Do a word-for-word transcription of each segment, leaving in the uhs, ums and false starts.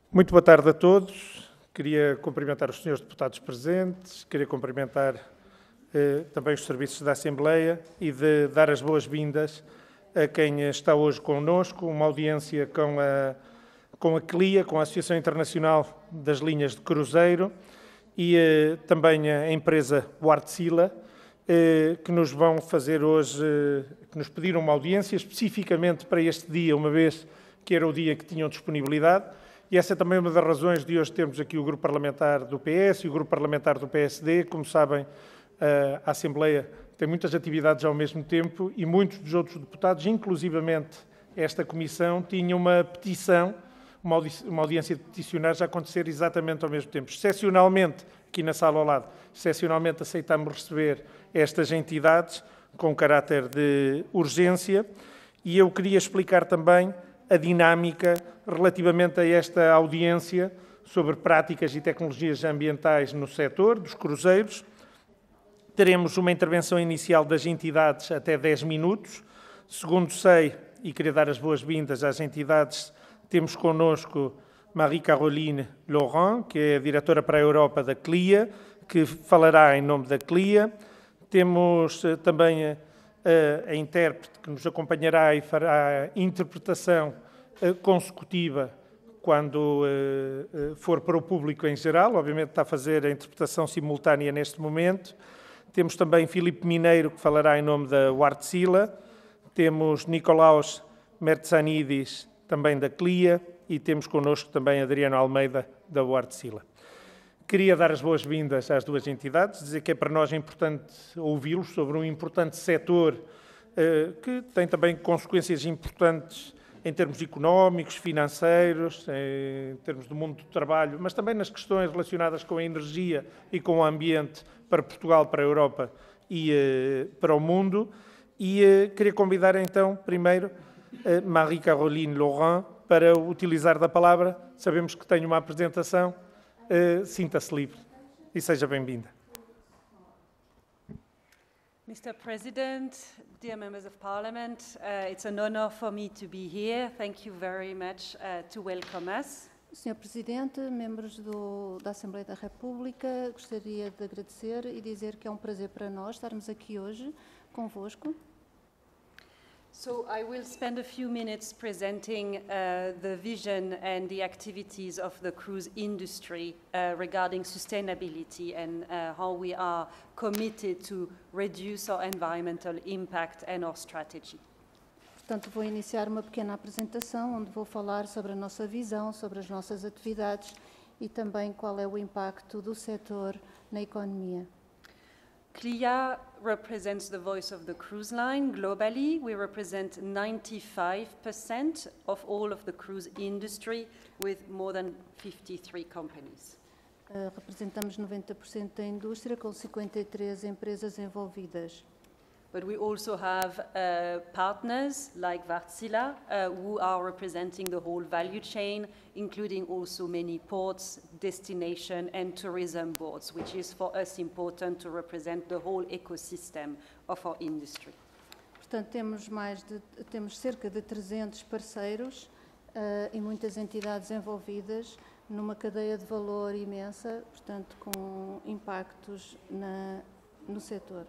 Muito boa tarde a todos. Queria cumprimentar os senhores deputados presentes, queria cumprimentar eh, também os serviços da Assembleia e de dar as boas-vindas a quem está hoje connosco, uma audiência com a, com a C L I A, com a Associação Internacional das Linhas de Cruzeiro e eh, também a empresa Wärtsilä, eh, que nos vão fazer hoje, eh, que nos pediram uma audiência especificamente para este dia, uma vez que era o dia que tinham disponibilidade. E essa é também uma das razões de hoje termos aqui o grupo parlamentar do P S e o grupo parlamentar do P S D. Como sabem, a Assembleia tem muitas atividades ao mesmo tempo e muitos dos outros deputados, inclusivamente esta comissão, tinham uma petição, uma, audi uma audiência de peticionários a acontecer exatamente ao mesmo tempo. Excepcionalmente, aqui na sala ao lado, excepcionalmente aceitamos receber estas entidades com caráter de urgência e eu queria explicar também a dinâmica relativamente a esta audiência sobre práticas e tecnologias ambientais no setor dos cruzeiros. Teremos uma intervenção inicial das entidades até dez minutos. Segundo sei, e queria dar as boas-vindas às entidades, temos connosco Marie-Caroline Laurent, que é a diretora para a Europa da C L I A, que falará em nome da C L I A. Temos também a, a, a intérprete que nos acompanhará e fará a interpretação a, consecutiva quando uh, for para o público em geral. Obviamente está a fazer a interpretação simultânea neste momento. Temos também Filipe Mineiro, que falará em nome da Wärtsilä. Temos Nicolaos Mertsanidis, também da C L I A, e temos connosco também Adriano Almeida, da Wärtsilä. Queria dar as boas-vindas às duas entidades, dizer que é para nós importante ouvi-los sobre um importante setor uh, que tem também consequências importantes em termos económicos, financeiros, em termos do mundo do trabalho, mas também nas questões relacionadas com a energia e com o ambiente para Portugal, para a Europa e uh, para o mundo. E uh, queria convidar então, primeiro, uh, Marie-Caroline Laurent para utilizar da palavra. Sabemos que tem uma apresentação. Uh, Sinta-se livre e seja bem-vinda. Mister President, dear members of Parliament, uh, it's an honor for me to be here. Thank you very much uh, to welcome us. senhor Presidente, membros do, da Assembleia da República, gostaria de agradecer e dizer que é um prazer para nós estarmos aqui hoje convosco. So I will spend a few minutes presenting uh, the vision and the activities of the cruise industry uh, regarding sustainability and uh, how we are committed to reduce our environmental impact and our strategy. Portanto, vou iniciar uma pequena apresentação onde vou falar sobre a nossa visão, sobre as nossas atividades e também qual é o impacto do setor na economia. C L I A represents the voice of the cruise line globally. We represent ninety-five percent of all of the cruise industry with more than fifty-three companies. Uh, representamos noventa por cento da indústria com cinquenta e três empresas envolvidas. But we also have uh, partners like Wärtsilä uh, who are representing the whole value chain, including also many ports, destination and tourism boards, which is for us important to represent the whole ecosystem of our industry. Portanto, temos, mais de, temos cerca de trezentos parceiros uh, e muitas entidades envolvidas numa cadeia de valor imensa, portanto, com impactos na, no setor.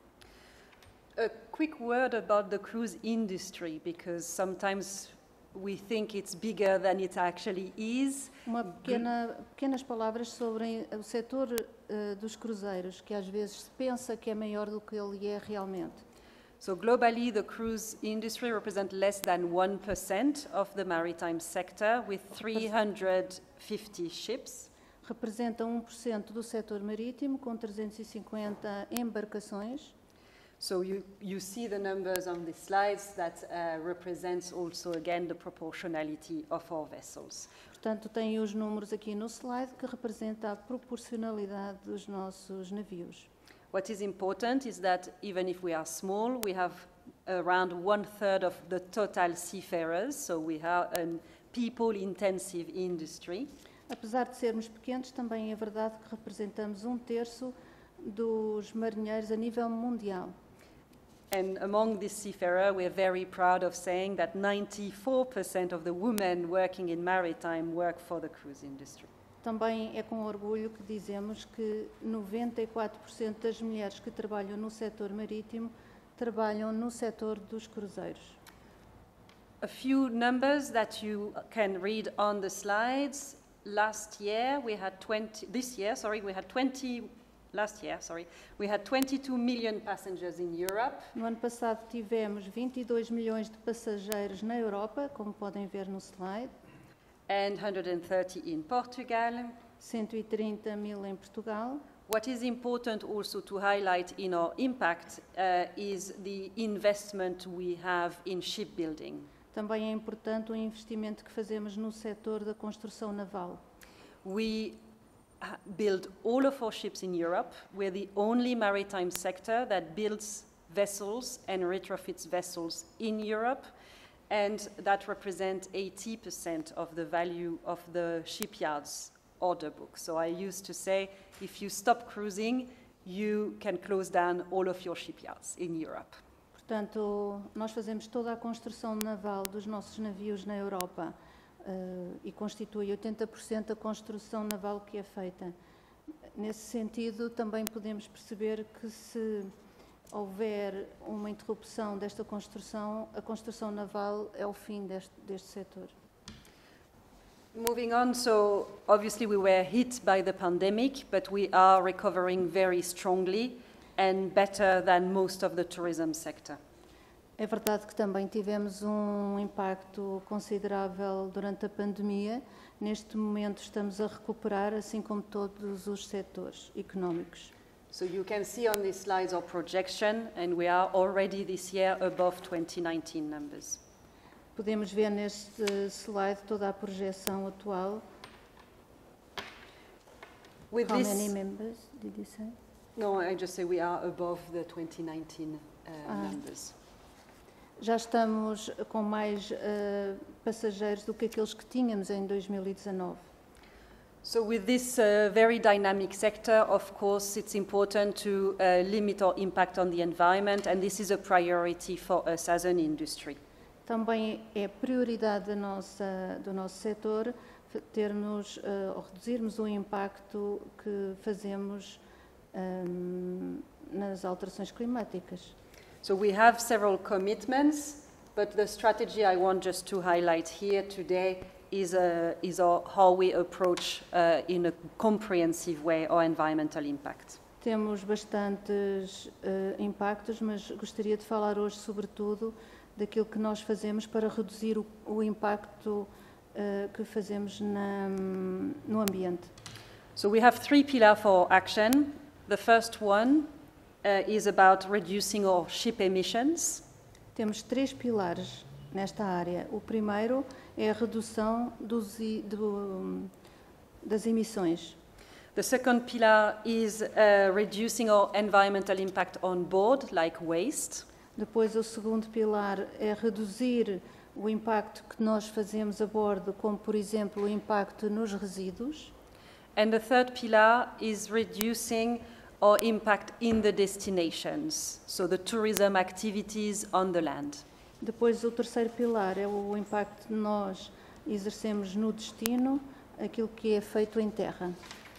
A quick word about the cruise industry, because sometimes we think it's bigger than it actually is. Uma pequena, pequenas palavras sobre o setor uh, dos cruzeiros, que às vezes se pensa que é maior do que ele é realmente. So globally, the cruise industry represents less than one percent of the maritime sector, with three hundred fifty ships. Representa um por cento do setor marítimo, com trezentas e cinquenta embarcações. So you, you see the numbers on the slides that uh, represents also again the proportionality of our vessels. Portanto, tem os números aqui no slide que representa a proporcionalidade dos nossos navios. What is important is that even if we are small, we have around one third of the total seafarers, so we have a people-intensive industry. Apesar de sermos pequenos, também é verdade que representamos um terço dos marinheiros a nível mundial. And among these seafarers, we're very proud of saying that ninety-four percent of the women working in maritime work for the cruise industry. Também é com orgulho que dizemos que noventa e quatro por cento das mulheres que trabalham no setor marítimo trabalham no setor dos cruzeiros. A few numbers that you can read on the slides. Last year we had twenty, this year, sorry, we had twenty, last year, sorry, we had twenty-two million passengers in Europe. No ano passado tivemos vinte e dois milhões de passageiros na Europa, como podem ver no slide. And one hundred thirty in Portugal. cento e trinta mil em Portugal. What is important also to highlight in our impact uh, is the investment we have in shipbuilding. Também é importante o investimento que fazemos no setor da construção naval. We build all of our ships in Europe. We're the only maritime sector that builds vessels and retrofits vessels in Europe. And that represents eighty percent of the value of the shipyard's order book. So I used to say, if you stop cruising, you can close down all of your shipyards in Europe. Portanto, nós fazemos toda a construção naval dos nossos navios na Europa uh, e constitui oitenta por cento da construção naval que é feita. Nesse sentido, também podemos perceber que se houver uma interrupção desta construção, a construção naval é o fim deste, deste setor. Moving on, so obviously we were hit by the pandemic, but we are recovering very strongly and better than most of the tourism sector. É verdade que também tivemos um impacto considerável durante a pandemia. Neste momento estamos a recuperar, assim como todos os setores económicos. So you can see on these slides our projection, and we are already this year above twenty nineteen numbers. Podemos ver neste slide toda a projeção atual. With How this, many members did you say? no, I just say we are above the twenty nineteen uh, Ah. numbers. Já estamos com mais uh, passageiros do que aqueles que tínhamos em dois mil e dezanove. So with this uh, very dynamic sector, of course, it's important to uh, limit our impact on the environment, and this is a priority for us as an industry. Também é prioridade da nossa, do nosso setor termos, uh, ou reduzirmos o impacto que fazemos um, nas alterações climáticas. So we have several commitments, but the strategy I want just to highlight here today is, uh, is our, how we approach uh, in a comprehensive way our environmental impact. Temos bastantes uh, impactos, mas gostaria de falar hoje, sobretudo, daquilo que nós fazemos para reduzir o, o impacto uh, que fazemos na, no ambiente. So we have three pillars for action. The first one uh, is about reducing our ship emissions. Temos três pilares nesta área. O primeiro é a redução dos, do, das emissões. The second pillar is uh, reducing our environmental impact on board, like waste. Depois, o segundo pilar é reduzir o impacto que nós fazemos a bordo, como, por exemplo, o impacto nos resíduos. And the third pillar is reducing our impact in the destinations, so the tourism activities on the land. Depois, o terceiro pilar é o impacto que nós exercemos no destino, aquilo que é feito em terra.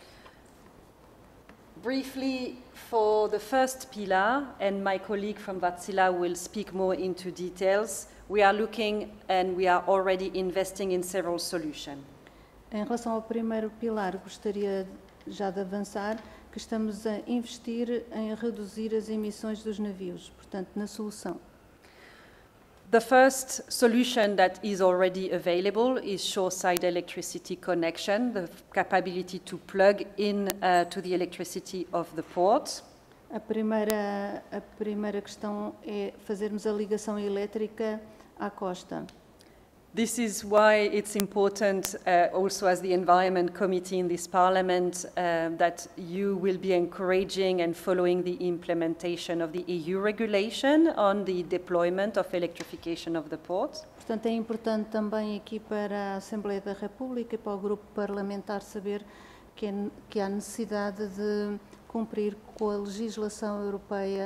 Briefly, for the first pillar, and my colleague from Wärtsilä will speak more into details, we are looking and we are already investing in several solutions. Em relação ao primeiro pilar, gostaria já de avançar que estamos a investir em reduzir as emissões dos navios, portanto, na solução. The first solution that is already available is shoreside electricity connection, the capability to plug in uh, to the electricity of the port. A primeira, a primeira questão é fazermos a ligação elétrica à costa. This is why it's important, uh, also as the Environment Committee in this Parliament, uh, that you will be encouraging and following the implementation of the E U regulation on the deployment of electrification of the port. Portanto, é importante também aqui para a Assembleia da República e para o grupo parlamentar saber que, é, que há necessidade de cumprir com a legislação europeia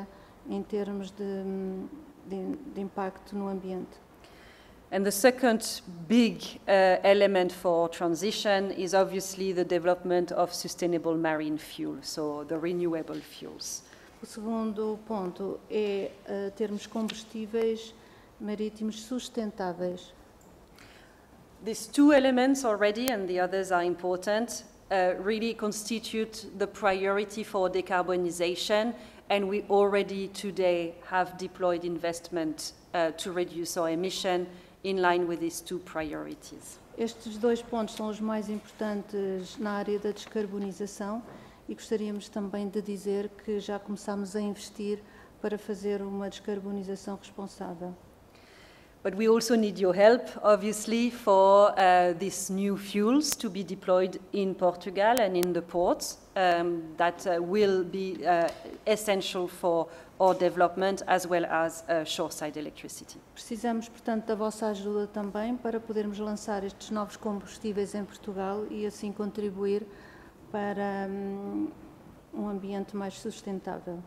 em termos de, de, de impacto no ambiente. And the second big uh, element for transition is obviously the development of sustainable marine fuel, so the renewable fuels. O segundo ponto é uh, termos combustíveis marítimos sustentáveis. These two elements already, and the others are important, uh, really constitute the priority for decarbonization, and we already today have deployed investment uh, to reduce our emission in line with these two priorities. Estes dois pontos são os mais importantes na área da descarbonização e gostaríamos também de dizer que já começamos a investir para fazer uma descarbonização responsável. But we also need your help, obviously, for uh, these new fuels to be deployed in Portugal and in the ports. Um, that uh, will be uh, essential for our development as well as uh, shoreside electricity. Precisamos, portanto, da vossa ajuda também para podermos lançar estes novos combustíveis em Portugal e assim contribuir para um, um ambiente mais sustentável.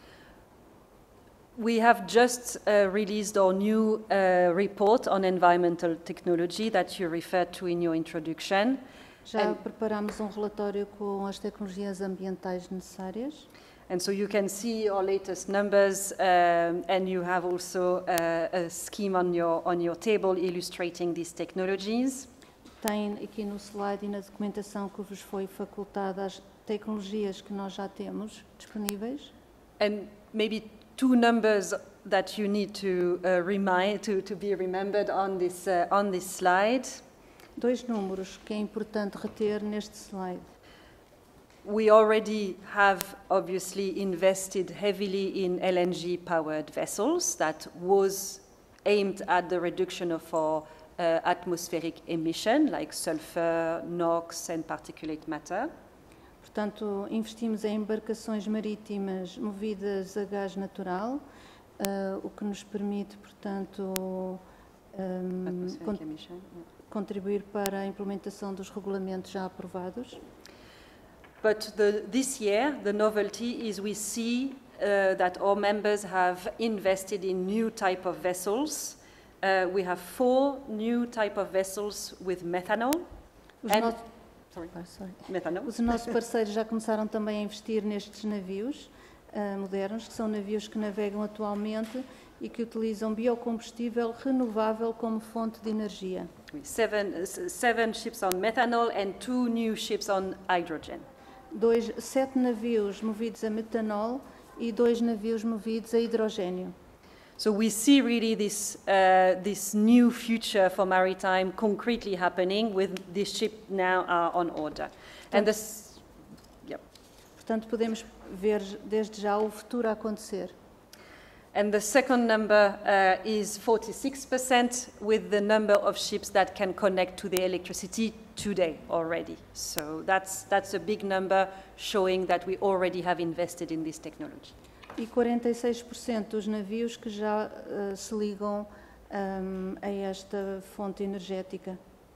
We have just uh, released our new uh, report on environmental technology that you referred to in your introduction. Já And- preparamos um relatório com as tecnologias ambientais necessárias. And so you can see our latest numbers, um, and you have also uh, a scheme on your, on your table illustrating these technologies. Tem aqui no slide e na documentação que vos foi facultada as tecnologias que nós já temos disponíveis. And maybe two numbers that you need to uh, remind, to, to be remembered on this, uh, on this slide. Dois números que é importante reter neste slide. We already have obviously invested heavily in L N G-powered vessels that was aimed at the reduction of our uh, atmospheric emission, like sulfur, NOx, and particulate matter. Portanto, investimos em embarcações marítimas movidas a gás natural, uh, o que nos permite, portanto, um, Atmospheric con- emission. Yeah. contribuir para a implementação dos regulamentos já aprovados. But the, this year, the novelty is we see uh, that our members have invested in new type of vessels. Uh, we have four new type of vessels with methanol. Os, And- no- Sorry, Ah, sorry. methanol. Os nossos parceiros já começaram também a investir nestes navios uh, modernos, que são navios que navegam atualmente e que utilizam biocombustível renovável como fonte de energia. Seven, uh, s- seven ships on methanol and two new ships on hydrogen. Dois, sete navios movidos a metanol e dois navios movidos a hidrogênio. So we see really this, uh, this new future for maritime concretely happening with this ship now are on order. And this, yep. Portanto, podemos ver desde já o futuro a acontecer. And the second number uh, is forty-six percent with the number of ships that can connect to the electricity today already. So that's, that's a big number showing that we already have invested in this technology. E quarenta e seis por cento dos navios que já uh, se ligam um, a esta fonte energética.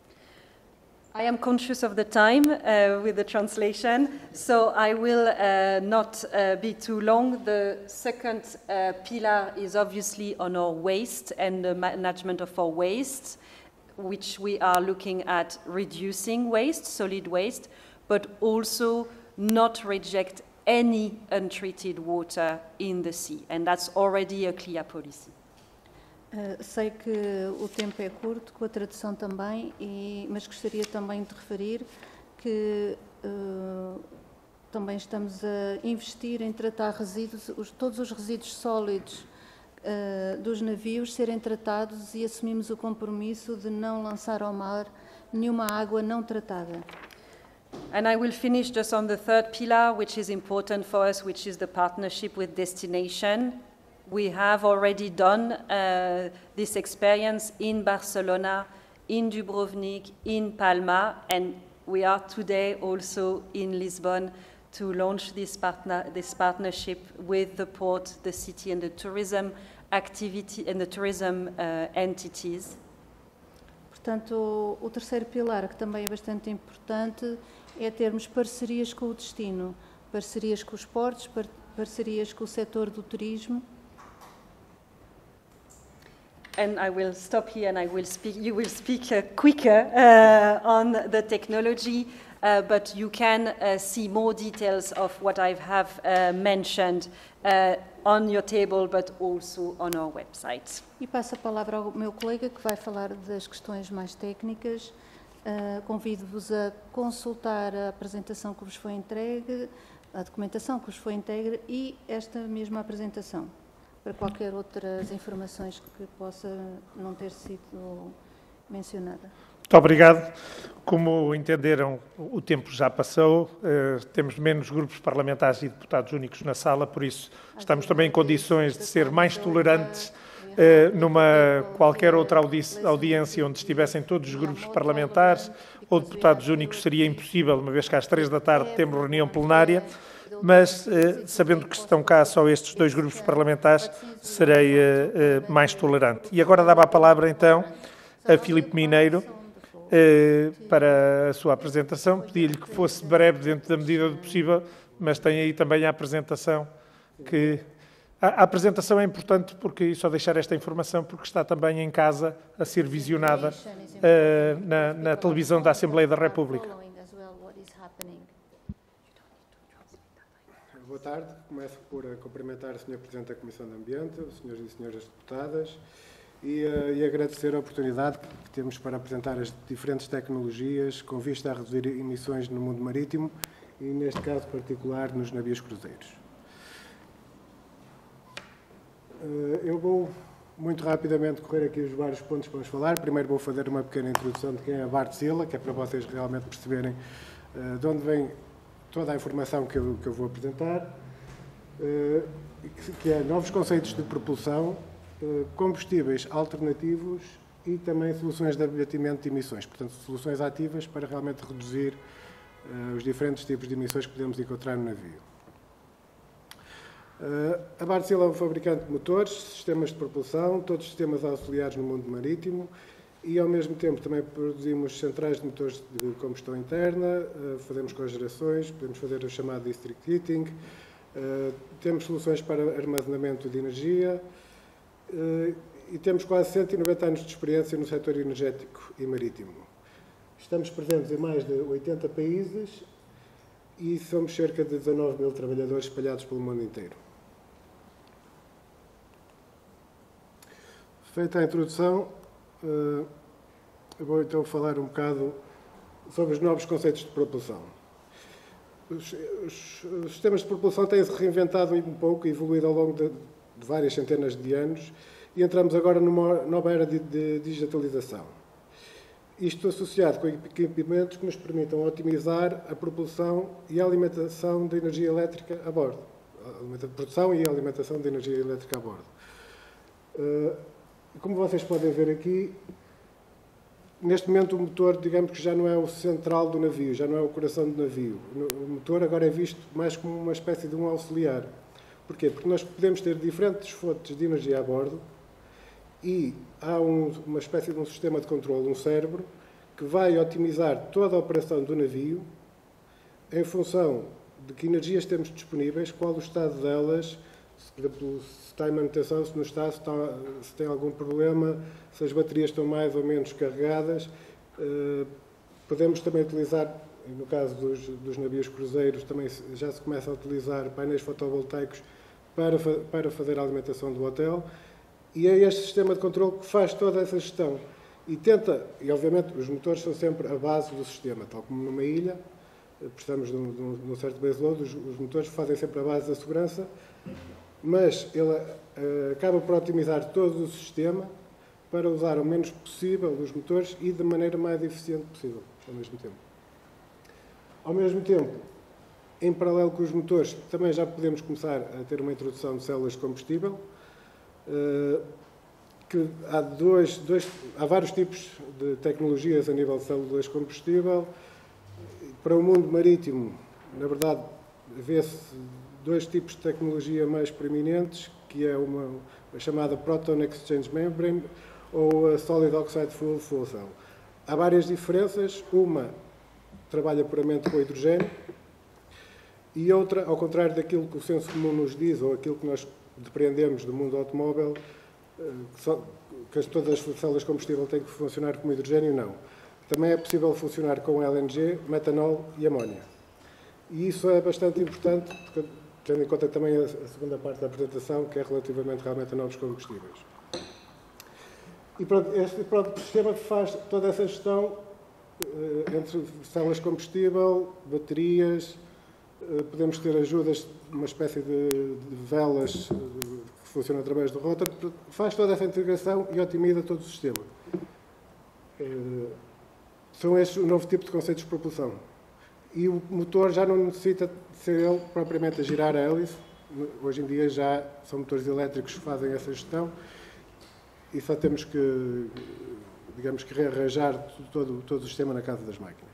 I am conscious of the time uh, with the translation, so I will uh, not uh, be too long. The second uh, pillar is obviously on our waste and the management of our waste, which we are looking at reducing waste, solid waste, but also not reject any untreated water in the sea, and that's already a clear policy. Uh, sei que o tempo é curto, com a tradução também, e, mas gostaria também de referir que uh, também estamos a investir em tratar resíduos, os, todos os resíduos sólidos uh, dos navios serem tratados e assumimos o compromisso de não lançar ao mar nenhuma água não tratada. And I will finish just on the third pillar, which is important for us, which is the partnership with destination. We have already done uh, this experience in Barcelona, in Dubrovnik, in Palma, and we are today also in Lisbon to launch this, partner, this partnership with the port, the city, and the tourism activity and the tourism uh, entities. Portanto, o, o terceiro pilar, que também é bastante importante, é termos parcerias com o destino, parcerias com os portos, par, parcerias com o setor do turismo. and I will stop here and I will speak, you will speak uh, quicker uh, on the technology, uh, but you can uh, see more details of what I have uh, mentioned uh, on your table, but also on our website. E passo a palavra ao meu colega que vai falar das questões mais técnicas. Uh, convido-vos a consultar a apresentação que vos foi entregue, a documentação que vos foi entregue e esta mesma apresentação, para qualquer outras informações que possa não ter sido mencionada. Muito obrigado. Como entenderam, o tempo já passou, uh, temos menos grupos parlamentares e deputados únicos na sala, por isso estamos também em condições de ser mais tolerantes uh, numa qualquer outra audi audiência onde estivessem todos os grupos parlamentares ou deputados únicos seria impossível, uma vez que às três da tarde temos reunião plenária, mas uh, sabendo que estão cá só estes dois grupos parlamentares, serei uh, uh, mais tolerante. E agora dava a palavra então a Filipe Mineiro, Uh, para a sua apresentação. Pedi-lhe que fosse breve dentro da medida do possível, mas tem aí também a apresentação que... A, a apresentação é importante porque, e só deixar esta informação, porque está também em casa a ser visionada uh, na, na televisão da Assembleia da República. Boa tarde. Começo por cumprimentar o senhor Presidente da Comissão de Ambiente, os senhores e senhoras deputadas, E, uh, e agradecer a oportunidade que temos para apresentar as diferentes tecnologias com vista a reduzir emissões no mundo marítimo e, neste caso particular, nos navios cruzeiros. Uh, eu vou muito rapidamente correr aqui os vários pontos que vamos falar. Primeiro vou fazer uma pequena introdução de quem é a Wärtsilä, que é para vocês realmente perceberem uh, de onde vem toda a informação que eu, que eu vou apresentar, uh, que, que é novos conceitos de propulsão, combustíveis alternativos e também soluções de abatimento de emissões, portanto, soluções ativas para realmente reduzir uh, os diferentes tipos de emissões que podemos encontrar no navio. Uh, a Wärtsilä é um fabricante de motores, sistemas de propulsão, todos os sistemas auxiliares no mundo marítimo e, ao mesmo tempo, também produzimos centrais de motores de combustão interna, uh, fazemos cogerações, podemos fazer o chamado district heating, uh, temos soluções para armazenamento de energia, Uh, e temos quase cento e noventa anos de experiência no setor energético e marítimo. Estamos presentes em mais de oitenta países e somos cerca de dezanove mil trabalhadores espalhados pelo mundo inteiro. Feita a introdução, uh, eu vou então falar um bocado sobre os novos conceitos de propulsão. Os, os, os sistemas de propulsão têm-se reinventado um pouco e evoluído ao longo de de várias centenas de anos, e entramos agora numa nova era de, de digitalização. Isto associado com equipamentos que nos permitam otimizar a propulsão e a alimentação de energia elétrica a bordo. A produção e a alimentação de energia elétrica a bordo. Como vocês podem ver aqui, neste momento o motor, digamos que já não é o central do navio, já não é o coração do navio. O motor agora é visto mais como uma espécie de um auxiliar. Porquê? Porque nós podemos ter diferentes fontes de energia a bordo e há um, uma espécie de um sistema de controle, um cérebro, que vai otimizar toda a operação do navio em função de que energias temos disponíveis, qual o estado delas, se, por exemplo, se está em manutenção, se não está, se, está, se tem algum problema, se as baterias estão mais ou menos carregadas. Uh, podemos também utilizar, no caso dos, dos navios cruzeiros, também já se começa a utilizar painéis fotovoltaicos para, para fazer a alimentação do hotel. E é este sistema de controle que faz toda essa gestão. E tenta, e obviamente os motores são sempre a base do sistema, tal como numa ilha, precisamos de um, de um certo base load, os, os motores fazem sempre a base da segurança, mas ele uh, acaba por otimizar todo o sistema para usar o menos possível os motores e da maneira mais eficiente possível, ao mesmo tempo. Ao mesmo tempo, em paralelo com os motores, também já podemos começar a ter uma introdução de células de combustível, que há, dois, dois, há vários tipos de tecnologias a nível de células de combustível. Para o mundo marítimo, na verdade, vê-se dois tipos de tecnologia mais preeminentes, que é uma, a chamada Proton Exchange Membrane ou a Solid Oxide Fuel Fuel Cell. Há várias diferenças. Uma trabalha puramente com hidrogênio e outra, ao contrário daquilo que o senso comum nos diz ou aquilo que nós depreendemos do mundo automóvel, que, só, que todas as células de combustível têm que funcionar como hidrogênio, não. Também é possível funcionar com L N G, metanol e amónia. E isso é bastante importante, porque, tendo em conta também a, a segunda parte da apresentação, que é relativamente realmente a novos combustíveis. E pronto, este pronto, sistema faz toda essa gestão uh, entre células de combustível, baterias, uh, podemos ter ajudas, uma espécie de, de velas uh, que funcionam através do rotor, faz toda essa integração e otimiza todo o sistema. Uh, são estes o novo tipo de conceitos de propulsão. E o motor já não necessita de ser ele propriamente a girar a hélice. Hoje em dia já são motores elétricos que fazem essa gestão e só temos que, digamos que, rearranjar todo, todo o sistema na casa das máquinas.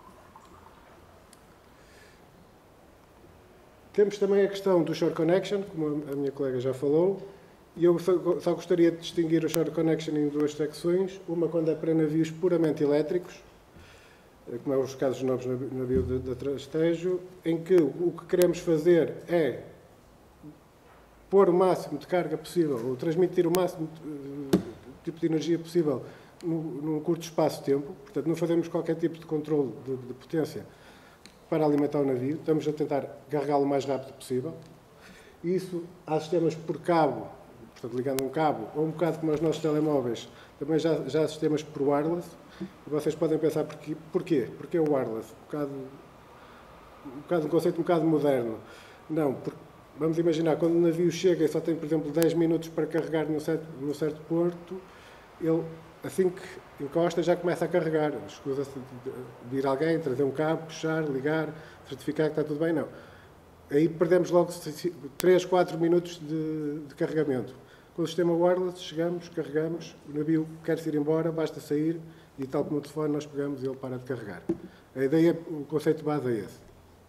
Temos também a questão do Shore Connection, como a minha colega já falou, e eu só, só gostaria de distinguir o Shore Connection em duas secções, uma quando é para navios puramente elétricos, como é os casos novos no navio de, de trastejo, em que o que queremos fazer é pôr o máximo de carga possível, ou transmitir o máximo de, tipo de energia possível num curto espaço de tempo. Portanto, não fazemos qualquer tipo de controle de, de potência para alimentar o navio. Estamos a tentar carregá-lo o mais rápido possível. E isso, há sistemas por cabo, portanto, ligando um cabo, ou um bocado como os nossos telemóveis, também já, já há sistemas por wireless. E vocês podem pensar porquê? Porquê? Porque é o wireless. Um bocado, um bocado um conceito um bocado moderno. Não, porque, vamos imaginar, quando o navio chega e só tem, por exemplo, dez minutos para carregar num certo, num certo porto, ele, assim que encosta, já começa a carregar. Escusa-se de vir alguém, trazer um cabo, puxar, ligar, certificar que está tudo bem. Não. Aí perdemos logo três, quatro minutos de, de carregamento. Com o sistema wireless, chegamos, carregamos, o navio quer-se ir embora, basta sair, e tal como o telefone, nós pegamos e ele para de carregar. A ideia, o conceito de base é esse.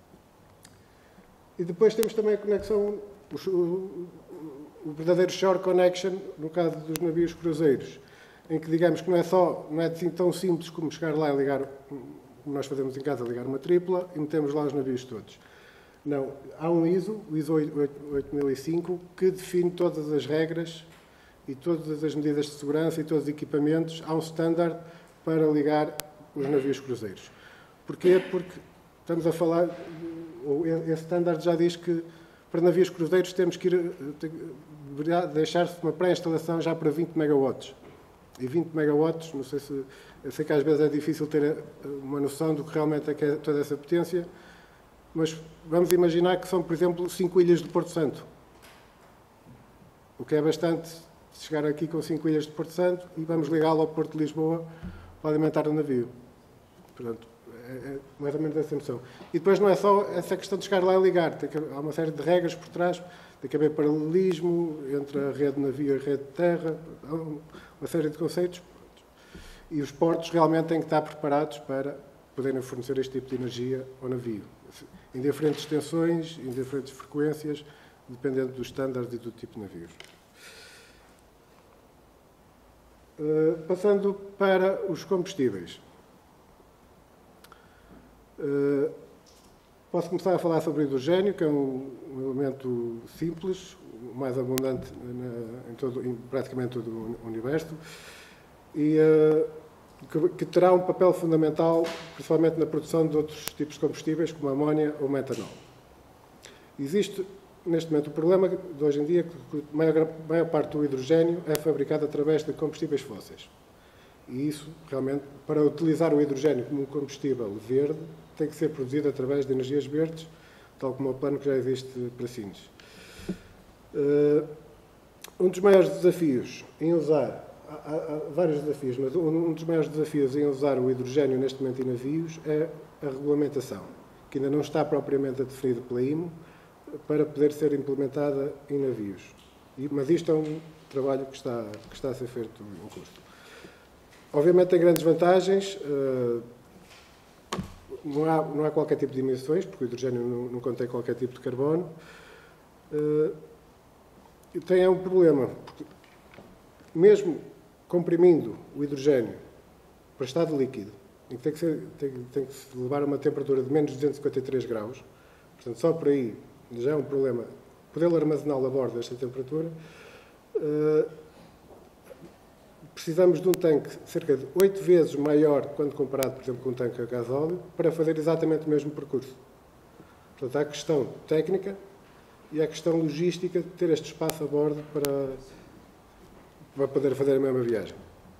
E depois temos também a conexão, o, o, o verdadeiro Shore Connection, no caso dos navios cruzeiros, em que digamos que não é só, não é assim tão simples como chegar lá e ligar, como nós fazemos em casa, ligar uma tripla e metemos lá os navios todos. Não, há um I S O, o I S O oito mil e cinco, que define todas as regras e todas as medidas de segurança e todos os equipamentos. Há um standard para ligar os navios cruzeiros. Porquê? Porque estamos a falar, esse standard já diz que para navios cruzeiros temos que ir, deveria deixar-se uma pré-instalação já para vinte megawatts. E vinte megawatts, não sei se, eu sei que às vezes é difícil ter uma noção do que realmente é, que é toda essa potência, mas vamos imaginar que são, por exemplo, cinco ilhas de Porto Santo. O que é bastante chegar aqui com cinco ilhas de Porto Santo e vamos ligá-lo ao Porto de Lisboa para alimentar o navio. Portanto, é, é mais ou menos essa noção. E depois não é só essa questão de chegar lá e ligar. Tem que, há uma série de regras por trás. Tem que haver paralelismo entre a rede de navio e a rede de terra. Há uma série de conceitos. E os portos realmente têm que estar preparados para poderem fornecer este tipo de energia ao navio. Em diferentes extensões, em diferentes frequências, dependendo dos estándares e do tipo de navios. Uh, passando para os combustíveis. Uh, posso começar a falar sobre o hidrogênio, que é um, um elemento simples, o mais abundante na, em, todo, em praticamente todo o universo, e uh, que, que terá um papel fundamental, principalmente na produção de outros tipos de combustíveis, como a amónia ou metanol. Existe, neste momento, o problema de hoje em dia é que a maior, a maior parte do hidrogênio é fabricado através de combustíveis fósseis. E isso, realmente, para utilizar o hidrogênio como um combustível verde, tem que ser produzido através de energias verdes, tal como o plano que já existe para Sines. Uh, um dos maiores desafios em usar, há, há vários desafios, mas um dos maiores desafios em usar o hidrogênio neste momento em navios é a regulamentação, que ainda não está propriamente definida pela I M O, para poder ser implementada em navios. E, mas isto é um trabalho que está, que está a ser feito em curso. Obviamente tem grandes vantagens, uh, não, há, não há qualquer tipo de emissões, porque o hidrogênio não, não contém qualquer tipo de carbono. Uh, tem um problema, porque mesmo comprimindo o hidrogênio para estado líquido, em que tem que, ser, tem, tem que se levar a uma temperatura de menos duzentos e cinquenta e três graus, portanto só por aí já é um problema poder armazená-lo a bordo desta temperatura, uh, precisamos de um tanque cerca de oito vezes maior quando comparado, por exemplo, com um tanque a gasóleo, para fazer exatamente o mesmo percurso. Portanto, há a questão técnica e há a questão logística de ter este espaço a bordo para, para poder fazer a mesma viagem.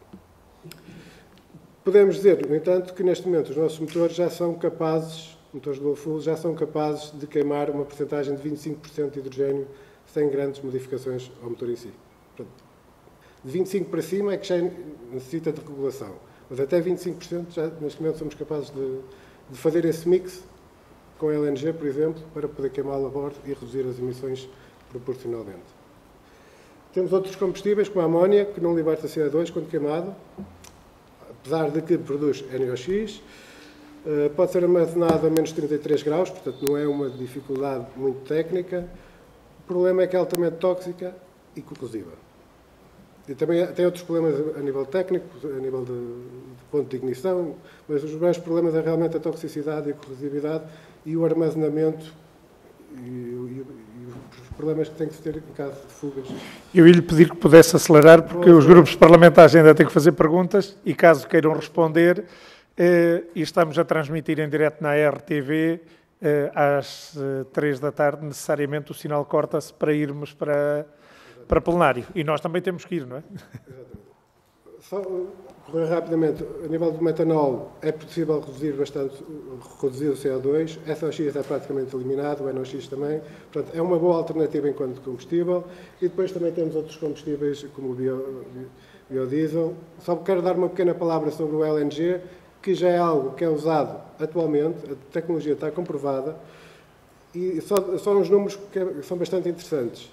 Podemos dizer, no entanto, que neste momento os nossos motores já são capazes, motores low fuel, já são capazes de queimar uma porcentagem de vinte e cinco por cento de hidrogênio sem grandes modificações ao motor em si. Portanto, de vinte e cinco por cento para cima é que já necessita de regulação. Mas até vinte e cinco por cento já, neste momento, somos capazes de, de fazer esse mix com L N G, por exemplo, para poder queimá-lo a bordo e reduzir as emissões proporcionalmente. Temos outros combustíveis, como a amónia, que não liberta C O dois quando queimado, apesar de que produz N O X. Pode ser armazenado a menos trinta e três graus, portanto não é uma dificuldade muito técnica. O problema é que é altamente tóxica e corrosiva. E também tem outros problemas a nível técnico, a nível de, de ponto de ignição, mas os maiores problemas é realmente a toxicidade e a corrosividade e o armazenamento e, e, e os problemas que tem que se ter em caso de fugas. Eu ia lhe pedir que pudesse acelerar, porque os grupos parlamentares ainda têm que fazer perguntas e, caso queiram responder, eh, e estamos a transmitir em direto na R T V, eh, às eh, três da tarde, necessariamente o sinal corta-se para irmos para, para plenário. E nós também temos que ir, não é? Exatamente. Só correr rapidamente, a nível do metanol é possível reduzir bastante, reduzir o C O dois, S O X é praticamente eliminado, o N O X também, portanto é uma boa alternativa enquanto combustível, e depois também temos outros combustíveis como o bio, biodiesel. Só quero dar uma pequena palavra sobre o L N G, que já é algo que é usado atualmente, a tecnologia está comprovada, e só, só uns números que são bastante interessantes.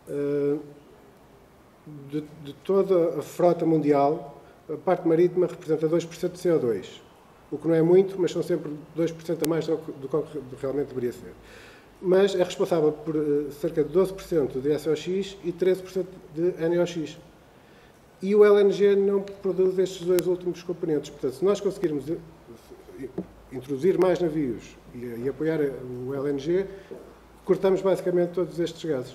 De, de toda a frota mundial, a parte marítima representa dois por cento de C O dois, o que não é muito, mas são sempre dois por cento a mais do que realmente deveria ser. Mas é responsável por uh, cerca de doze por cento de S O X e treze por cento de N O X. E o L N G não produz estes dois últimos componentes. Portanto, se nós conseguirmos introduzir mais navios e, e apoiar o L N G, cortamos basicamente todos estes gases.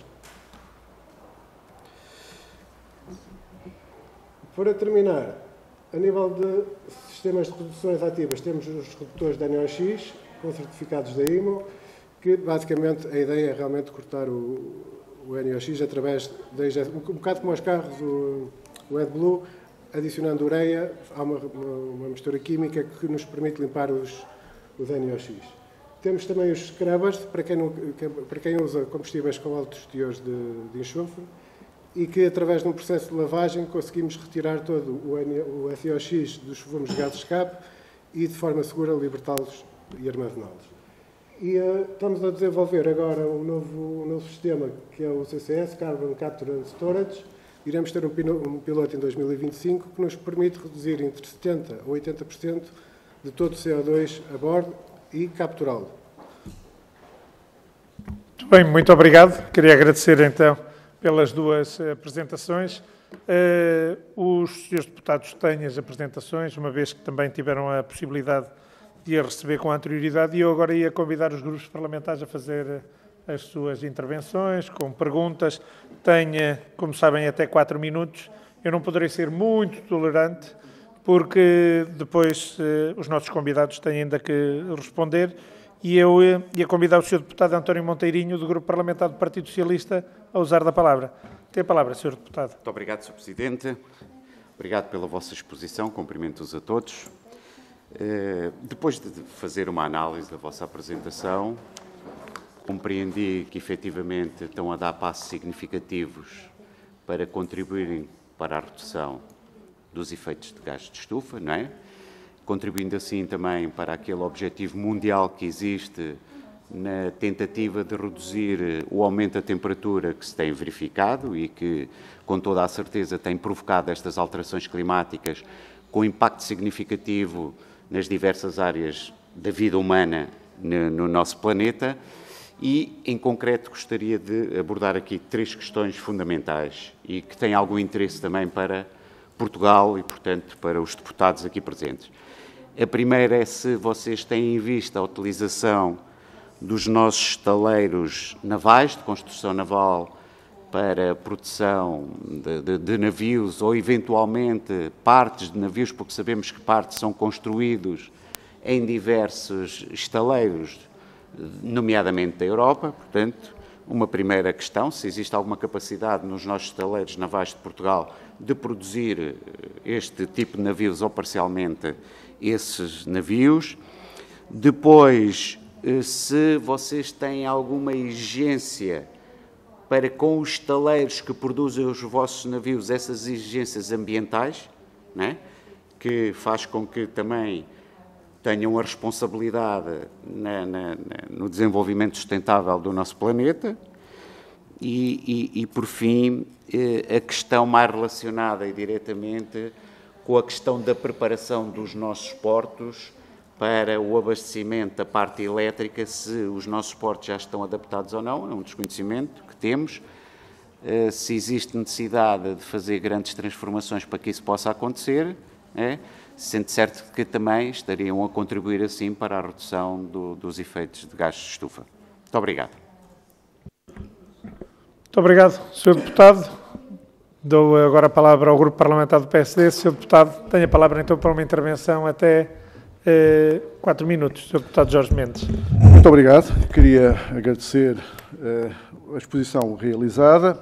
Para terminar, a nível de sistemas de reduções ativas, temos os redutores da N O X, com certificados da I M O, que basicamente a ideia é realmente cortar o, o N O X através de injeção, um bocado como aos carros, o, o AdBlue, adicionando ureia, há uma, uma, uma mistura química que nos permite limpar os, os N O X. Temos também os scrubbers, para quem, não, para quem usa combustíveis com altos teores de, de enxofre, e que, através de um processo de lavagem, conseguimos retirar todo o, N, o S O X dos volumes de gás de escape e, de forma segura, libertá-los e armazená-los. E uh, estamos a desenvolver agora um novo, um novo sistema, que é o C C S, Carbon Capture and Storage. Iremos ter um, um piloto em dois mil e vinte e cinco que nos permite reduzir entre setenta por cento a oitenta por cento de todo o C O dois a bordo e capturá-lo. Muito bem, muito obrigado. Queria agradecer, então, pelas duas apresentações. Uh, os senhores deputados têm as apresentações, uma vez que também tiveram a possibilidade de as receber com anterioridade, e eu agora ia convidar os grupos parlamentares a fazer as suas intervenções, com perguntas. Tenha, como sabem, até quatro minutos. Eu não poderei ser muito tolerante, porque depois uh, os nossos convidados têm ainda que responder. E eu ia convidar o senhor deputado António Monteirinho, do Grupo Parlamentar do Partido Socialista, a usar da palavra. Tem a palavra, senhor deputado. Muito obrigado, senhor Presidente. Obrigado pela vossa exposição. Cumprimento-os a todos. Depois de fazer uma análise da vossa apresentação, compreendi que, efetivamente, estão a dar passos significativos para contribuírem para a redução dos efeitos de gás de estufa, não é? Contribuindo assim também para aquele objetivo mundial que existe na tentativa de reduzir o aumento da temperatura que se tem verificado e que, com toda a certeza, tem provocado estas alterações climáticas com impacto significativo nas diversas áreas da vida humana no nosso planeta. E, em concreto, gostaria de abordar aqui três questões fundamentais e que têm algum interesse também para Portugal e, portanto, para os deputados aqui presentes. A primeira é se vocês têm em vista a utilização dos nossos estaleiros navais, de construção naval, para a produção de, de, de navios ou, eventualmente, partes de navios, porque sabemos que partes são construídos em diversos estaleiros, nomeadamente da Europa. Portanto, uma primeira questão, se existe alguma capacidade nos nossos estaleiros navais de Portugal de produzir este tipo de navios ou parcialmente esses navios. Depois, se vocês têm alguma exigência para com os estaleiros que produzem os vossos navios, essas exigências ambientais, né, que faz com que também tenham a responsabilidade na, na, no desenvolvimento sustentável do nosso planeta. E, e, e, por fim, a questão mais relacionada e diretamente com a questão da preparação dos nossos portos para o abastecimento da parte elétrica, se os nossos portos já estão adaptados ou não, é um desconhecimento que temos, se existe necessidade de fazer grandes transformações para que isso possa acontecer, é? Sendo certo que também estariam a contribuir assim para a redução do, dos efeitos de gases de estufa. Muito obrigado. Muito obrigado, senhor Deputado. Dou agora a palavra ao Grupo Parlamentar do P S D. senhor Deputado, tem a palavra então para uma intervenção até eh, quatro minutos. senhor Deputado Jorge Mendes. Muito obrigado. Queria agradecer eh, a exposição realizada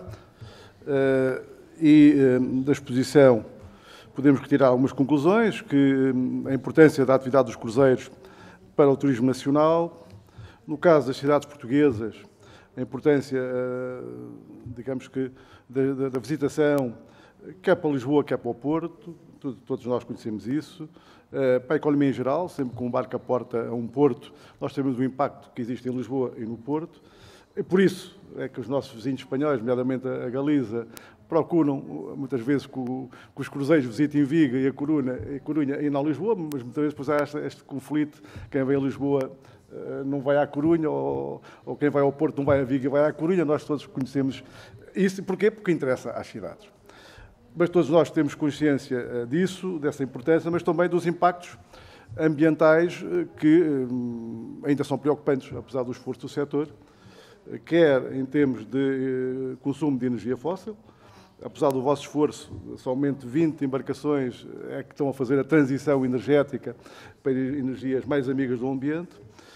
eh, e eh, da exposição podemos retirar algumas conclusões, que a importância da atividade dos cruzeiros para o turismo nacional, no caso das cidades portuguesas, a importância, digamos que, da, da visitação, quer para Lisboa, quer para o Porto, todos nós conhecemos isso, para a economia em geral, sempre com um barco a porta a um porto, nós sabemos o impacto que existe em Lisboa e no Porto, e por isso é que os nossos vizinhos espanhóis, nomeadamente a Galiza, procuram, muitas vezes, que, o, que os cruzeiros visitem Viga e a Corunha, e, Corunha, e não Lisboa, mas muitas vezes depois há este, este conflito, quem vem a Lisboa uh, não vai à Corunha, ou, ou quem vai ao Porto não vai a Viga e vai à Corunha, nós todos conhecemos isso. Porquê? Porque interessa às cidades. Mas todos nós temos consciência uh, disso, dessa importância, mas também dos impactos ambientais uh, que uh, ainda são preocupantes, apesar do esforço do setor, uh, quer em termos de uh, consumo de energia fóssil. Apesar do vosso esforço, somente vinte embarcações é que estão a fazer a transição energética para energias mais amigas do ambiente.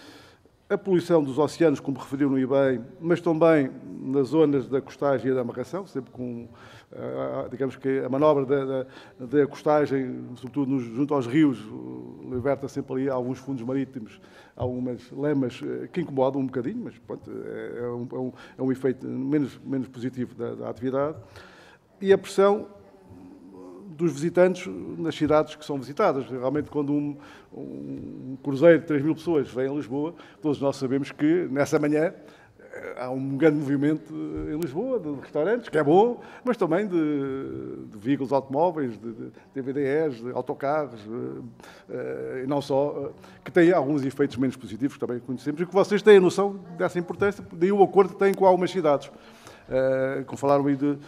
A poluição dos oceanos, como referiu no I B E I, mas também nas zonas da costagem e da amarração, sempre com, digamos que a manobra da, da, da costagem, sobretudo nos, junto aos rios, liberta sempre ali alguns fundos marítimos, algumas lamas que incomodam um bocadinho, mas pronto, é, um, é, um, é um efeito menos, menos positivo da, da atividade. E a pressão dos visitantes nas cidades que são visitadas. Realmente, quando um, um cruzeiro de três mil pessoas vem a Lisboa, todos nós sabemos que, nessa manhã, há um grande movimento em Lisboa, de restaurantes, que é bom, mas também de, de veículos automóveis, de, de D V D Es, de autocarros, e não só, que têm alguns efeitos menos positivos, que também conhecemos, e que vocês têm a noção dessa importância, daí o acordo que têm com algumas cidades. Uh, como falaram aí de, uh,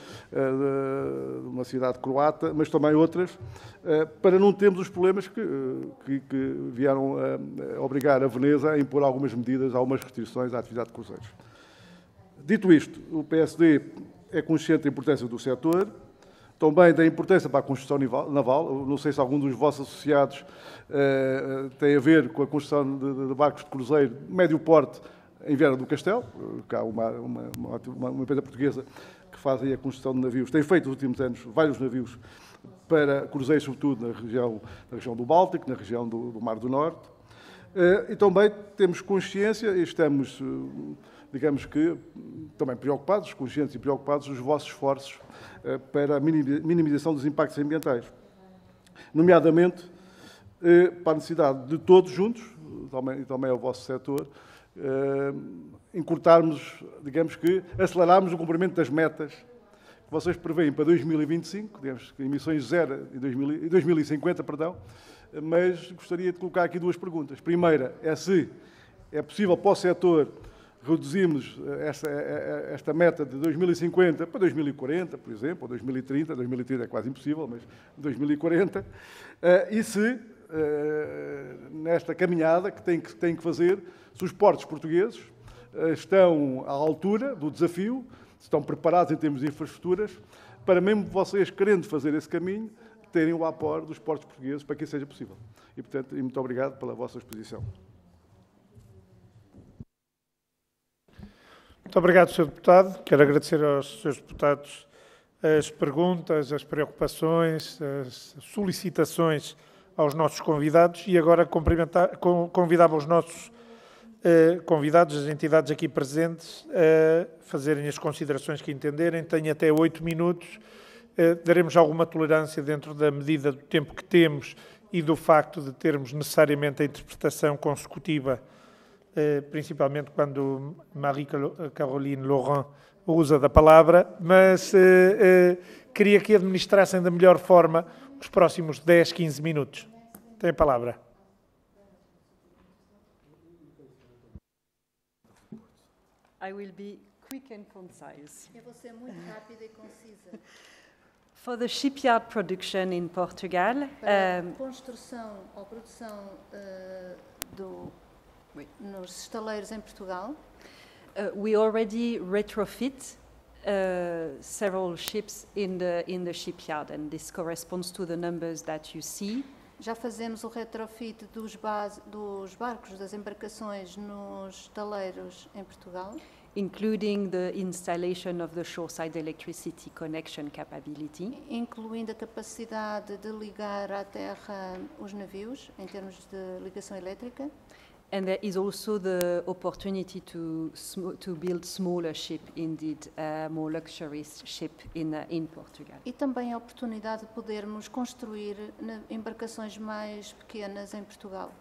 de uma cidade croata, mas também outras, uh, para não termos os problemas que, uh, que, que vieram a, a obrigar a Veneza a impor algumas medidas, algumas restrições à atividade de cruzeiros. Dito isto, o P S D é consciente da importância do setor, também da importância para a construção naval. Não sei se algum dos vossos associados uh, tem a ver com a construção de, de barcos de cruzeiro médio porte, em Viana do Castelo, que há uma, uma, uma, uma empresa portuguesa que faz aí a construção de navios, tem feito nos últimos anos vários navios para cruzeiros, sobretudo na região, na região do Báltico, na região do, do Mar do Norte. E também temos consciência e estamos, digamos que, também preocupados, conscientes e preocupados dos vossos esforços para a minimização dos impactos ambientais, nomeadamente para a necessidade de todos juntos, e também ao vosso setor, Uh, encurtarmos, digamos que, acelerarmos o cumprimento das metas que vocês preveem para dois mil e vinte e cinco, digamos que emissões zero em dois mil e cinquenta, perdão, mas gostaria de colocar aqui duas perguntas. Primeira é se é possível para o setor reduzirmos esta, esta meta de dois mil e cinquenta para dois mil e quarenta, por exemplo, ou dois mil e trinta, dois mil e trinta é quase impossível, mas dois mil e quarenta, uh, e se, uh, nesta caminhada que tem que, tem que fazer, se os portos portugueses estão à altura do desafio estão preparados em termos de infraestruturas, para mesmo vocês, querendo fazer esse caminho, terem o apoio dos portos portugueses para que isso seja possível. E, portanto, muito obrigado pela vossa exposição. Muito obrigado, senhor Deputado. Quero agradecer aos senhores deputados as perguntas, as preocupações, as solicitações aos nossos convidados e agora cumprimentar, convidava os nossos eh, convidados, as entidades aqui presentes, a fazerem as considerações que entenderem. Tenho até oito minutos. Eh, daremos alguma tolerância dentro da medida do tempo que temos e do facto de termos necessariamente a interpretação consecutiva, eh, principalmente quando Marie-Caroline Laurent usa da palavra, mas eh, eh, queria que administrassem da melhor forma os próximos dez, quinze minutos. Tem a palavra. I will be quick and concise. Eu vou ser muito rápida e concisa. For the shipyard production in Portugal, Para um, a construção ou produção uh, do, nos estaleiros em Portugal, uh, we already retrofit uh, several ships in the in the shipyard, and this corresponds to the numbers that you see. já fazemos o retrofit dos, base, dos barcos, das embarcações nos estaleiros em Portugal, including the installation of the shoreside electricity connection capability. incluindo a capacidade de ligar à terra os navios, em termos de ligação elétrica. And there is also the opportunity to sm to build smaller ship, indeed, uh, more luxury ship in uh, in Portugal. E também a oportunidade de podermos construir embarcações mais pequenas em Portugal.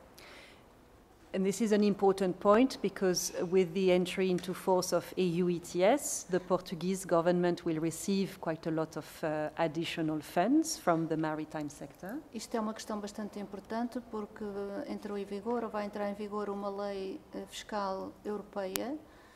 And this is an important point because with the entry into force of E U E T S, the Portuguese government will receive quite a lot of uh, additional funds from the maritime sector. Isto é uma questão bastante importante porque entrou em vigor, ou vai entrar em vigor, uma lei uh, fiscal europeia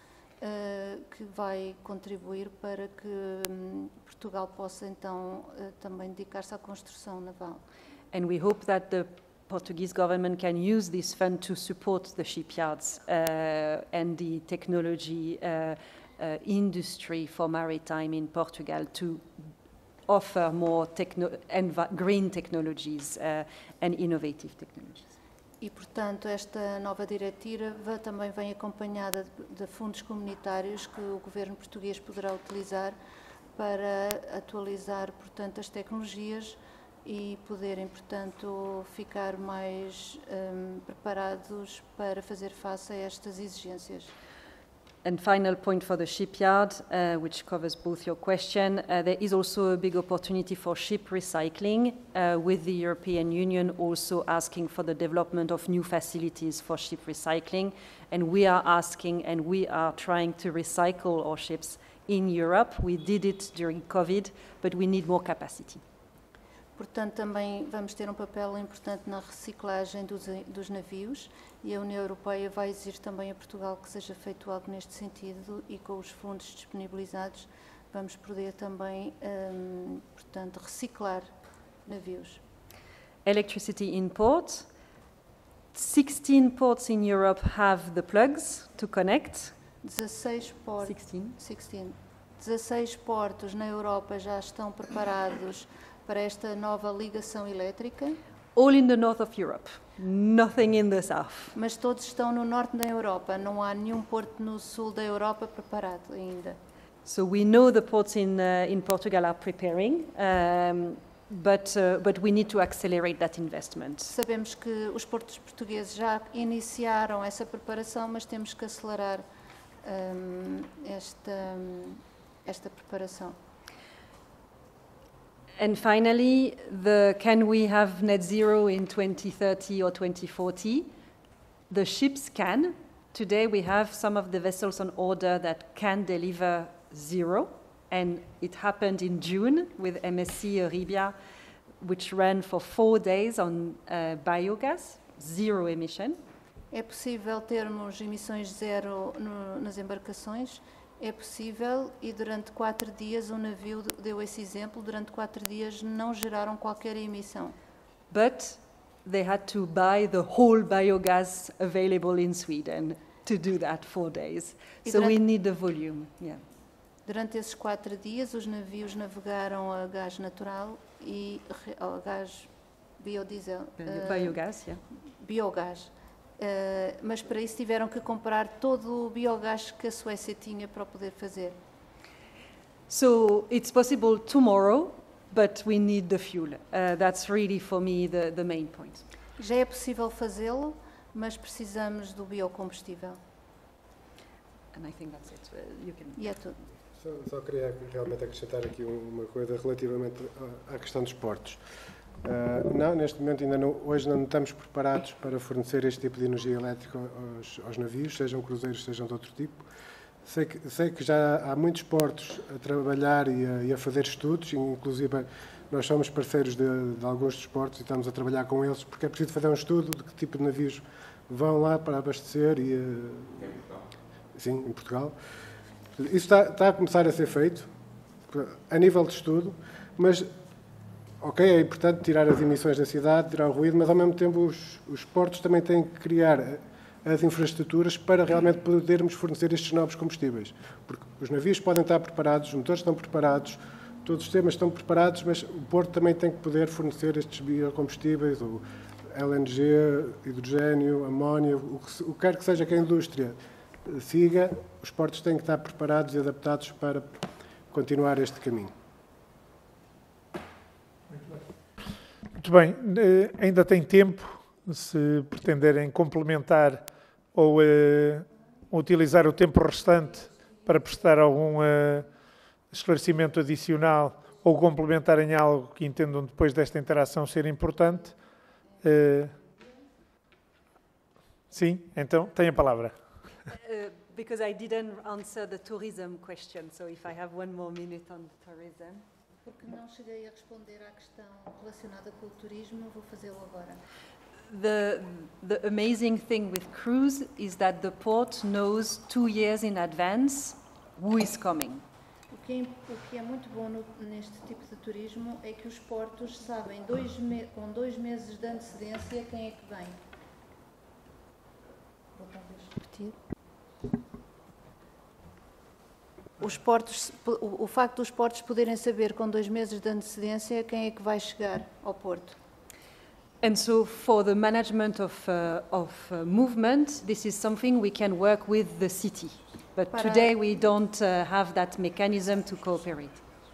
uh, que vai contribuir para que um, Portugal possa então uh, também dedicar-se à construção naval. And we hope that the Portuguese government can use this fund to support the shipyards uh, and the technology uh, uh, industry for maritime in Portugal to offer more techno green technologies uh, and innovative technologies. E, portanto, esta nova diretiva também vem acompanhada de, de fundos comunitários que o governo português poderá utilizar para atualizar, portanto, as tecnologias e poderem, portanto, ficar mais um, preparados para fazer face a estas exigências. And final point for the shipyard, uh, which covers both your question, uh, there is also a big opportunity for ship recycling, uh, with the European Union also asking for the development of new facilities for ship recycling. And we are asking and we are trying to recycle our ships in Europe. We did it during COVID, but we need more capacity. Portanto, também vamos ter um papel importante na reciclagem dos, dos navios e a União Europeia vai exigir também a Portugal que seja feito algo neste sentido e com os fundos disponibilizados vamos poder também, um, portanto, reciclar navios. Electricity in port. sixteen ports in Europe have the plugs to connect. dezasseis portos, sixteen. sixteen. dezasseis portos na Europa já estão preparados para esta nova ligação elétrica. All in the north of Europe, nothing in the south. Mas todos estão no norte da Europa, não há nenhum porto no sul da Europa preparado ainda. So we know the ports in uh, in Portugal are preparing, um, but uh, but we need to accelerate that investment. Sabemos que os portos portugueses já iniciaram essa preparação, mas temos que acelerar um, esta esta preparação. And finally, the, can we have net zero in twenty thirty or twenty forty? The ships can. Today we have some of the vessels on order that can deliver zero, and it happened in June with M S C Euribia, which ran for four days on uh, biogas, zero emission. É possível termos emissões zero no, nas embarcações. É possível e durante quatro dias o navio deu esse exemplo, durante quatro dias não geraram qualquer emissão. But they had to buy the whole biogas available in Sweden to do that four days. E So durante, we need the volume. Yeah. Durante esses quatro dias, os navios navegaram a gás natural e a gás biodiesel. Uh, Biogás, yeah. Biogás. Uh, mas para isso tiveram que comprar todo o biogás que a Suécia tinha para o poder fazer. So it's possible tomorrow, but we need the fuel. Uh, that's really, for me, the, the main point. Já é possível fazê-lo, mas precisamos do biocombustível. And I think that's it. Uh, you can... E é tudo. Só, só queria realmente acrescentar aqui uma coisa relativamente à, à questão dos portos. Uh, não, neste momento ainda não, hoje não estamos preparados para fornecer este tipo de energia elétrica aos, aos navios, sejam cruzeiros, sejam de outro tipo. Sei que, sei que já há muitos portos a trabalhar e a, e a fazer estudos, inclusive nós somos parceiros de, de alguns dos portos e estamos a trabalhar com eles, porque é preciso fazer um estudo de que tipo de navios vão lá para abastecer. E, uh, sim, em Portugal. Isso está, está a começar a ser feito, a nível de estudo, mas, ok, é importante tirar as emissões da cidade, tirar o ruído, mas ao mesmo tempo os, os portos também têm que criar as infraestruturas para realmente podermos fornecer estes novos combustíveis. Porque os navios podem estar preparados, os motores estão preparados, todos os sistemas estão preparados, mas o porto também tem que poder fornecer estes biocombustíveis, o L N G, hidrogênio, amónio, o que, o que quer que seja que a indústria siga, os portos têm que estar preparados e adaptados para continuar este caminho. Muito bem, ainda tem tempo, se pretenderem complementar ou uh, utilizar o tempo restante para prestar algum uh, esclarecimento adicional ou complementarem algo que entendam depois desta interação ser importante. Uh, sim, então, tem a palavra. Uh, because I didn't answer the tourism question, so if I have one more minute on tourism. Porque não cheguei a responder à questão relacionada com o turismo, vou fazê-lo agora. The, the amazing thing with cruise is that the port knows two years in advance who is coming. O que é, o que é muito bom no, neste tipo de turismo é que os portos sabem dois me, com dois meses de antecedência quem é que vem. Vou talvez repetir. Os portos, o, o facto dos portos poderem saber com dois meses de antecedência quem é que vai chegar ao porto. And so for the management of, uh, of uh, movement, this is something we can work with the city. But Para today we don't uh, have that mechanism to cooperate.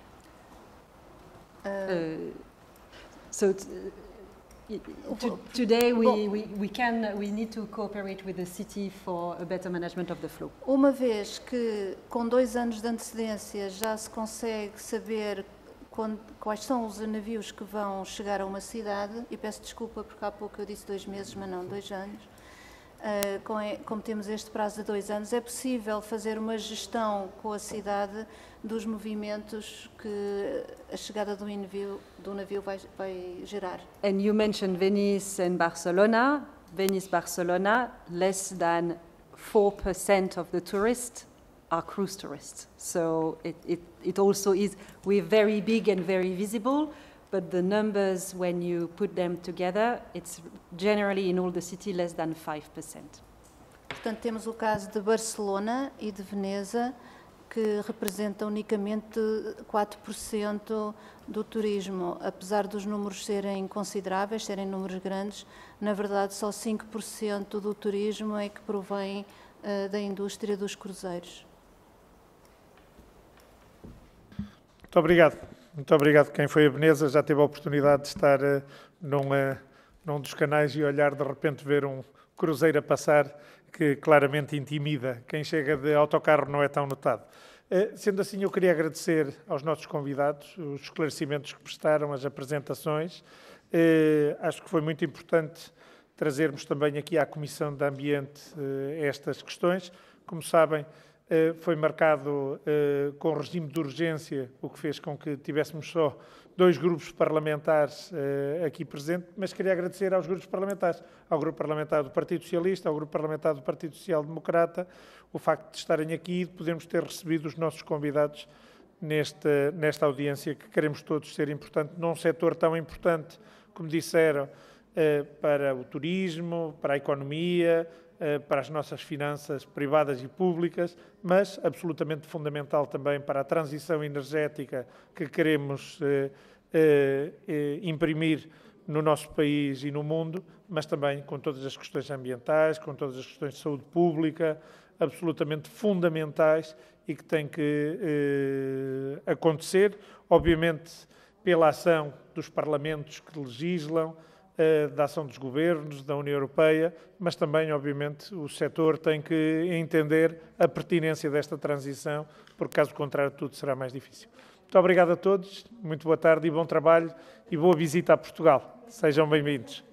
Uh, uh, so t to today we, we, we, can, uh, we need to cooperate with the city for a better management of the flow. Uma vez que com dois anos de antecedência já se consegue saber quando, quais são os navios que vão chegar a uma cidade, e peço desculpa porque há pouco eu disse dois meses, mas não, dois anos, uh, com, como temos este prazo de dois anos, é possível fazer uma gestão com a cidade dos movimentos que a chegada do navio, do navio vai, vai gerar. And you mentioned Venice and Barcelona. Venice, Barcelona, less than four percent of the tourists are cruise tourists. So it, it, it also is, we're very big and very visible, but the numbers, when you put them together, it's generally in all the city less than five percent. Portanto, temos o caso de Barcelona e de Veneza, que representa unicamente quatro por cento do turismo. Apesar dos números serem consideráveis, serem números grandes, na verdade só cinco por cento do turismo é que provém uh, da indústria dos cruzeiros. Muito obrigado. Muito obrigado. Quem foi a Veneza já teve a oportunidade de estar uh, num, uh, num dos canais e olhar, de repente, ver um cruzeiro a passar que claramente intimida. Quem chega de autocarro não é tão notado. Uh, sendo assim, eu queria agradecer aos nossos convidados os esclarecimentos que prestaram, as apresentações. Uh, acho que foi muito importante trazermos também aqui à Comissão de Ambiente uh, estas questões. Como sabem, uh, foi marcado uh, com regime de urgência, o que fez com que tivéssemos só dois grupos parlamentares uh, aqui presentes, mas queria agradecer aos grupos parlamentares, ao grupo parlamentar do Partido Socialista, ao grupo parlamentar do Partido Social Democrata, o facto de estarem aqui e de podermos ter recebido os nossos convidados nesta, nesta audiência que queremos todos ser importante, num setor tão importante, como disseram, uh, para o turismo, para a economia, para as nossas finanças privadas e públicas, mas absolutamente fundamental também para a transição energética que queremos eh, eh, eh, imprimir no nosso país e no mundo, mas também com todas as questões ambientais, com todas as questões de saúde pública, absolutamente fundamentais e que têm que eh, acontecer, obviamente pela ação dos parlamentos que legislam, da ação dos governos, da União Europeia, mas também, obviamente, o setor tem que entender a pertinência desta transição, porque, caso contrário, tudo será mais difícil. Muito obrigado a todos, muito boa tarde e bom trabalho e boa visita a Portugal. Sejam bem-vindos.